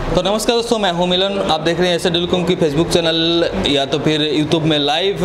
तो नमस्कार दोस्तों, मैं हूं मिलन। आप देख रहे हैं एसए टेलीकॉम की फेसबुक चैनल या तो फिर यूट्यूब में लाइव।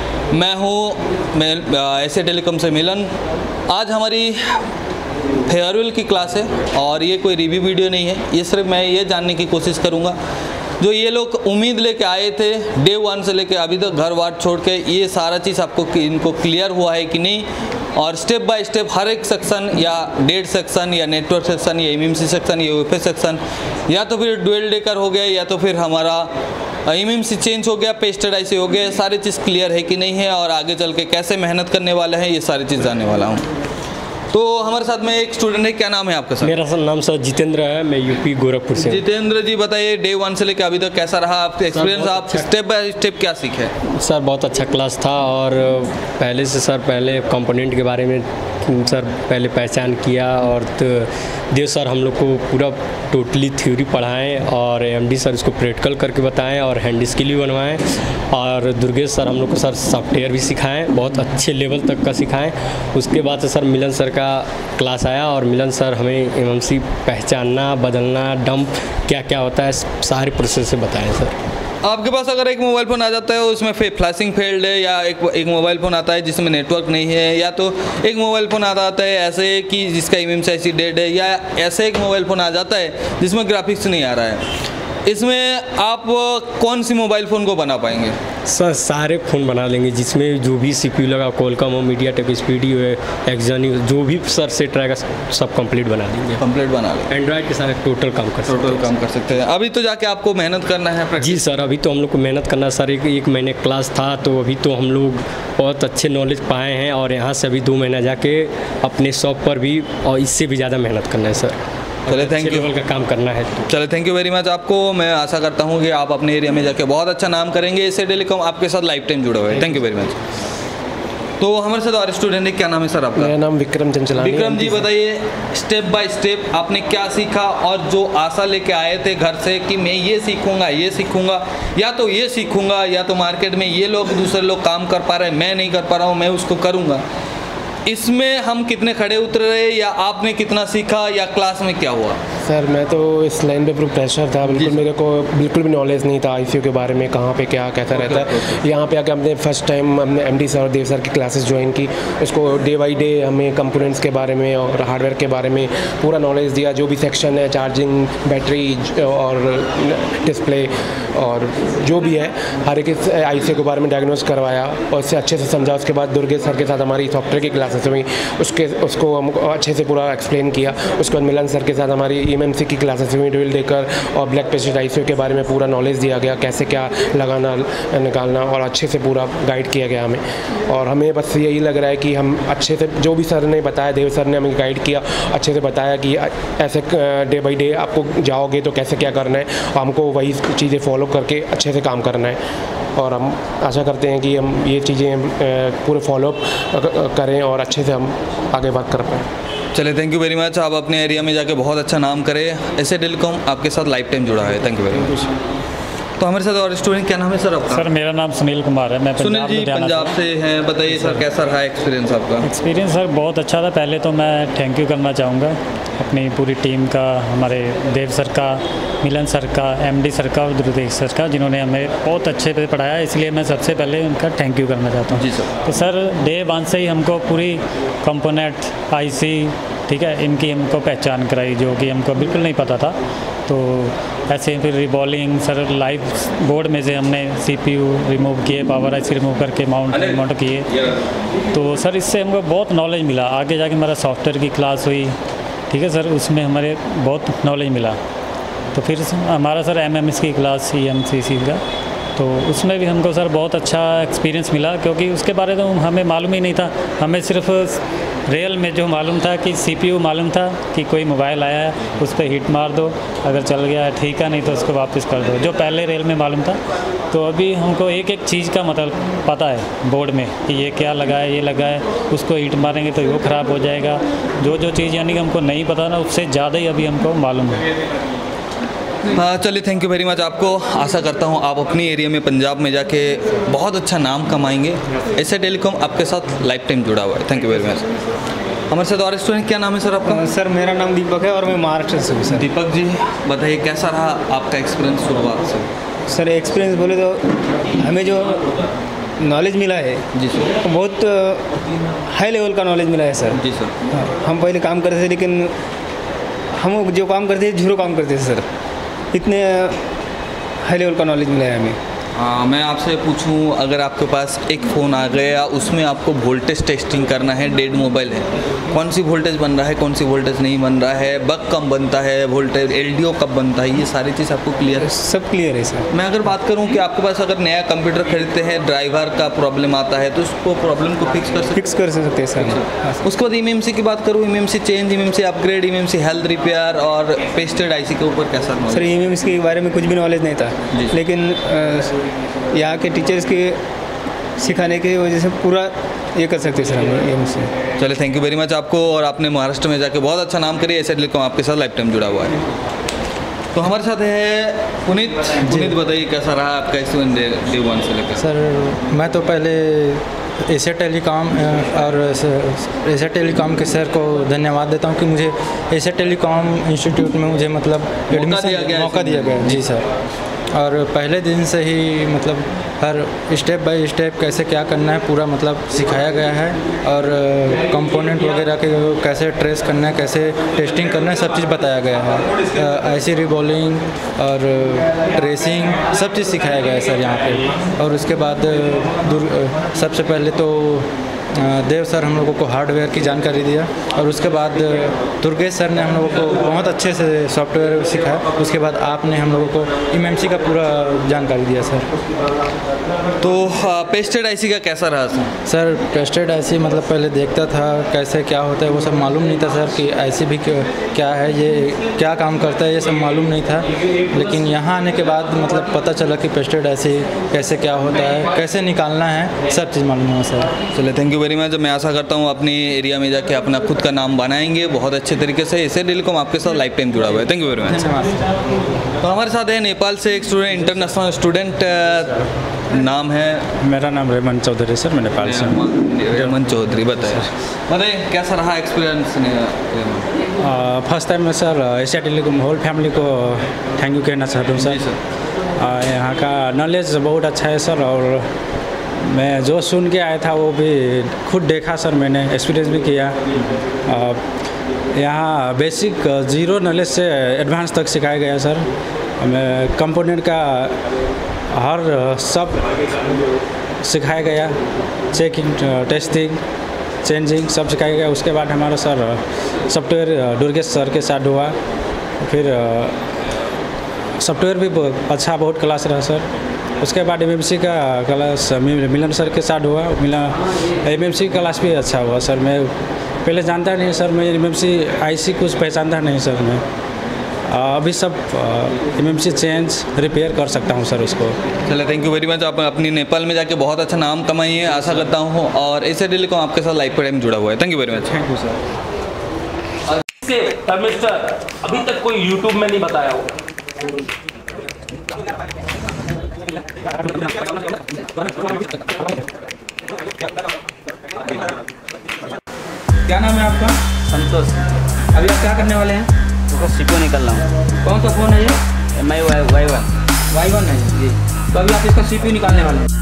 मैं एसए टेलीकॉम से मिलन। आज हमारी फेयरवेल की क्लास है और ये कोई रिव्यू वीडियो नहीं है। ये सिर्फ मैं ये जानने की कोशिश करूँगा जो ये लोग उम्मीद लेके आए थे डे 1 से लेके अभी तक घर बार छोड़ के, ये सारा चीज़ आपको इनको क्लियर हुआ है कि नहीं, और स्टेप बाय स्टेप हर एक सेक्शन या डेट सेक्शन या नेटवर्क सेक्शन या एमएमसी सेक्शन या यूएफए सेक्शन या तो फिर डुअल डेकर हो गया या तो फिर हमारा एमएमसी चेंज हो गया, पेस्टेड आईसी हो गया, सारी चीज़ क्लियर है कि नहीं है और आगे चल के कैसे मेहनत करने वाले हैं, ये सारी चीज़ जानने वाला हूँ। तो हमारे साथ में एक स्टूडेंट है, क्या नाम है आपका सर? मेरा नाम सर जितेंद्र है, मैं यूपी गोरखपुर से। जितेंद्र जी बताइए, डे 1 से लेकर अभी तक कैसा रहा आपका एक्सपीरियंस? आप स्टेप बाय स्टेप क्या सीखे? सर बहुत अच्छा क्लास था और पहले कंपोनेंट के बारे में सर पहले पहचान किया और देव सर हम लोग को पूरा टोटली थ्योरी पढ़ाएं और एमडी सर इसको प्रैक्टिकल करके बताएं और हैंड स्किल भी बनवाएं और दुर्गेश सर हम लोग को सर सॉफ्टवेयर भी सिखाएं, बहुत अच्छे लेवल तक का सिखाएं। उसके बाद से सर मिलन सर का क्लास आया और मिलन सर हमें एमएमसी पहचानना, बदलना, डंप क्या क्या होता है सारे प्रोसेस से बताएं सर। आपके पास अगर एक मोबाइल फ़ोन आ जाता है उसमें फ्लैशिंग फेल्ड है, या एक मोबाइल फ़ोन आता है जिसमें नेटवर्क नहीं है, या तो एक मोबाइल फ़ोन आता है ऐसे कि जिसका एमएमसी आईसी डेड है, या ऐसे एक मोबाइल फ़ोन आ जाता है जिसमें ग्राफिक्स नहीं आ रहा है, इसमें आप कौन सी मोबाइल फ़ोन को बना पाएंगे? सर सारे फ़ोन बना लेंगे जिसमें जो भी सीपीयू लगा, कोलकॉम हो, मीडियाटेक, स्पीडियो है, एक्सजनी, जो भी सर सेट रहेगा सब कंप्लीट बना देंगे। कंप्लीट बना लेंगे। एंड्रॉइड के सारे टोटल काम कर सकते हैं। अभी तो जाके आपको मेहनत करना है। जी सर, अभी तो हम लोग को मेहनत करना सर। एक महीने क्लास था तो अभी तो हम लोग बहुत अच्छे नॉलेज पाए हैं और यहाँ से अभी 2 महीना जाके अपने शॉप पर भी और इससे भी ज़्यादा मेहनत करना है सर। चले, थैंक यू। का काम करना है। चले, थैंक यू वेरी मच आपको। मैं आशा करता हूँ कि आप अपने एरिया में जाके बहुत अच्छा नाम करेंगे। एसए टेलीकॉम आपके साथ लाइफ टाइम जुड़ा हुआ है। Thank you very much. तो हमारे साथ और स्टूडेंट है, क्या नाम है सर आपका? मेरा नाम विक्रम चंचलानी। विक्रम जी बताइए, स्टेप बाय स्टेप आपने क्या सीखा और जो आशा लेके आए थे घर से कि मैं ये सीखूंगा या तो ये सीखूंगा या तो मार्केट में ये लोग दूसरे लोग काम कर पा रहे हैं, मैं नहीं कर पा रहा हूँ, मैं उसको करूँगा, इसमें हम कितने खड़े उतरे या आपने कितना सीखा या क्लास में क्या हुआ? सर मैं तो इस लाइन पे प्रोफेशनल था, बिल्कुल मेरे को बिल्कुल भी नॉलेज नहीं था आईसीयू के बारे में, कहाँ पे क्या कैसा रहता है। यहाँ पे आके हमने फर्स्ट टाइम हमने एमडी सर और देव सर की क्लासेस ज्वाइन की। उसको डे बाई डे हमें कंपोनेंट्स के बारे में और हार्डवेयर के बारे में पूरा नॉलेज दिया, जो भी सेक्शन है, चार्जिंग, बैटरी और डिस्प्ले और जो भी है हर एक आईसीयू के बारे में डायग्नोस करवाया और उससे अच्छे से समझा। उसके बाद दुर्गेश सर के साथ हमारी सॉफ्टवेयर की क्लासेस हुई, उसको हम अच्छे से पूरा एक्सप्लेन किया। उसके बाद मिलन सर के साथ हमारी एमएमसी की क्लासेस हुई, डुअल डेकर और ब्लैक पेस्टेड आईसीयू के बारे में पूरा नॉलेज दिया गया, कैसे क्या लगाना निकालना, और अच्छे से पूरा गाइड किया गया हमें। और हमें बस यही लग रहा है कि हम अच्छे से जो भी सर ने बताया, देव सर ने हमें गाइड किया, अच्छे से बताया कि ऐसे डे बाई डे आपको जाओगे तो कैसे क्या करना है, और हमको वही चीज़ें फॉलो करके अच्छे से काम करना है। और हम आशा करते हैं कि हम ये चीज़ें पूरे फॉलोअप करें और अच्छे से हम आगे बात कर पाएँ। चले, थैंक यू वेरी मच। आप अपने एरिया में जाके बहुत अच्छा नाम करें। एसए टेलीकॉम आपके साथ लाइफ टाइम जुड़ा है। Thank you very much. तो हमारे साथ और स्टूडेंट, क्या नाम है सर आपका? सर मेरा नाम सुनील कुमार है, मैं सुनील जी पंजाब से हैं। बताइए सर, कैसा रहा एक्सपीरियंस आपका? एक्सपीरियंस सर बहुत अच्छा था। पहले तो मैं थैंक यू करना चाहूँगा अपनी पूरी टीम का, हमारे देव सर का, मिलन सर का, एमडी सर का और दुर्गेश सर का, जिन्होंने हमें बहुत अच्छे से पढ़ाया, इसलिए मैं सबसे पहले उनका थैंक यू करना चाहता हूँ। जी सर। तो सर डे 1 से ही हमको पूरी कंपोनेंट आईसी, ठीक है, इनकी हमको पहचान कराई जो कि हमको बिल्कुल नहीं पता था। तो ऐसे फिर रिबॉलिंग सर लाइव बोर्ड में से हमने सीपीयू रिमूव किए, पावर आईसी रिमूव करके माउंट किए। तो सर इससे हमको बहुत नॉलेज मिला। आगे जाके हमारा सॉफ्टवेयर की क्लास हुई, ठीक है सर, उसमें हमारे बहुत नॉलेज मिला। तो फिर हमारा सर एमएमएस की क्लास EMCC का, तो उसमें भी हमको सर बहुत अच्छा एक्सपीरियंस मिला, क्योंकि उसके बारे में हमें मालूम ही नहीं था। हमें सिर्फ रियल में जो मालूम था कि सीपीयू मालूम था कि कोई मोबाइल आया है उस पर हिट मार दो, अगर चल गया ठीक है, नहीं तो उसको वापस कर दो, जो पहले रियल में मालूम था। तो अभी हमको एक एक चीज़ का मतलब पता है बोर्ड में कि ये क्या लगा है, ये लगा है, उसको हिट मारेंगे तो वो ख़राब हो जाएगा। जो चीज़ यानी कि हमको नहीं पता ना, उससे ज़्यादा ही अभी हमको मालूम है। चलिए, थैंक यू वेरी मच आपको। आशा करता हूँ आप अपनी एरिया में पंजाब में जाके बहुत अच्छा नाम कमाएंगे। एसए टेलीकॉम आपके साथ लाइफ टाइम जुड़ा हुआ है। Thank you very much. हमारे साथ और स्टूडेंट, क्या नाम है सर आपका? सर मेरा नाम दीपक है और मैं महाराष्ट्र से हूँ सर। दीपक जी बताइए कैसा रहा आपका एक्सपीरियंस शुरुआत से? सर एक्सपीरियंस बोले तो हमें जो नॉलेज मिला है जी सर, तो बहुत हाई लेवल का नॉलेज मिला है सर। जी सर। हाँ, हम पहले काम करते थे लेकिन हम जो काम करते थे जीरो काम करते थे सर। इतने हाई लेवल का नॉलेज मिला है हमें। मैं आपसे पूछूं, अगर आपके पास एक फ़ोन आ गया, उसमें आपको वोल्टेज टेस्टिंग करना है, डेड मोबाइल है, कौन सी वोल्टेज बन रहा है, कौन सी वोल्टेज नहीं बन रहा है, बग कब बनता है, वोल्टेज LDO कब बनता है, ये सारी चीज़ आपको क्लियर है? सब क्लियर है सर। मैं अगर बात करूं कि आपके पास अगर नया कंप्यूटर खरीदते हैं, ड्राइवर का प्रॉब्लम आता है, तो उसको प्रॉब्लम को फिक्स कर सकते हैं सर। हाँ, उसके बाद MMC की बात करूँ, MMC change, MMC upgrade, MMC health repair और पेस्टेड IC के ऊपर कैसा सर MMC के बारे में कुछ भी नॉलेज नहीं था, लेकिन यहाँ के टीचर्स के सिखाने की वजह से पूरा ये कर सकते सर हम MMC। चलिए, थैंक यू वेरी मच आपको, और आपने महाराष्ट्र में जाके बहुत अच्छा नाम करिए। एसए टेलीकॉम आपके साथ लाइफ टाइम जुड़ा हुआ है। तो हमारे साथ है पुनीत। पुनीत बताइए कैसा रहा आपका स्टूडेंट डे 1 से लेकर? सर मैं तो पहले एसए टेलीकॉम और एसए टेलीकॉम के सर को धन्यवाद देता हूं कि मुझे एसए टेलीकॉम इंस्टीट्यूट में मुझे मतलब एडमिशन मौका दिया गया। जी सर, और पहले दिन से ही मतलब हर स्टेप बाय स्टेप कैसे क्या करना है पूरा मतलब सिखाया गया है, और कंपोनेंट वगैरह के कैसे ट्रेस करना है, कैसे टेस्टिंग करना है, सब चीज़ बताया गया है। IC रिबॉलिंग और ट्रेसिंग सब चीज़ सिखाया गया है सर यहाँ पे। और उसके बाद सबसे पहले तो देव सर हम लोगों को हार्डवेयर की जानकारी दिया, और उसके बाद दुर्गेश सर ने हम लोगों को बहुत अच्छे से सॉफ्टवेयर सिखाया। उसके बाद आपने हम लोगों को MMC का पूरा जानकारी दिया सर। तो पेस्टेड IC का कैसा रहा सर? पेस्टेड IC मतलब पहले देखता था कैसे क्या होता है, वो सब मालूम नहीं था सर कि IC भी क्या है, ये क्या काम करता है, ये सब मालूम नहीं था। लेकिन यहाँ आने के बाद मतलब पता चला कि पेस्टेड IC कैसे क्या होता है, कैसे निकालना है, सब चीज़ मालूम हुआ सर। चलिए, थैंक यू वेरी मच। मैं आशा करता हूँ अपने एरिया में जाके अपना खुद का नाम बनाएंगे बहुत अच्छे तरीके से। एसए टेलीकॉम आपके साथ लाइफ टाइम जुड़ा हुआ है। Thank you very much. तो हमारे साथ है नेपाल से एक स्टूडेंट, इंटरनेशनल स्टूडेंट, नाम है? मेरा नाम रेमन चौधरी सर, मैं नेपाल से। रेमन चौधरी, बताइए कैसा रहा एक्सपीरियंस? फर्स्ट टाइम में sir SA telecom whole family को थैंक यू कहना चाहता हूँ सर। यहाँ का नॉलेज बहुत अच्छा है सर, और मैं जो सुन के आया था वो भी खुद देखा सर, मैंने एक्सपीरियंस भी किया। यहाँ बेसिक जीरो नॉलेज से एडवांस तक सिखाया गया सर। मैं कंपोनेंट का हर सब सिखाया गया, चेकिंग, टेस्टिंग, चेंजिंग सब सिखाया गया। उसके बाद हमारा सर सॉफ्टवेयर दुर्गेश सर के साथ हुआ, फिर सॉफ्टवेयर भी अच्छा बहुत क्लास रहा सर। उसके बाद MMC का क्लास मिलन सर के साथ हुआ, MMC क्लास भी अच्छा हुआ सर। मैं पहले जानता नहीं सर, मैं MMC IC कुछ पहचानता नहीं सर। मैं अभी सब MMC चेंज रिपेयर कर सकता हूँ सर उसको। चलिए, थैंक यू वेरी मच। आप अपनी नेपाल में जाके बहुत अच्छा नाम कमाइए, आशा करता हूँ, और एसए टेलीकॉम आपके साथ लाइफ टाइम जुड़ा हुआ है। Thank you very much. Thank you sir. Parmeshwar अभी तक कोई YouTube में नहीं बताया हो। क्या नाम है आपका? संतोष। अभी आप क्या करने वाले हैं? तो सीपीयू निकल रहा हूँ। कौन सा फ़ोन है ये? MI Y1 है जी। तो अभी आप इसका CPU निकालने वाले हैं।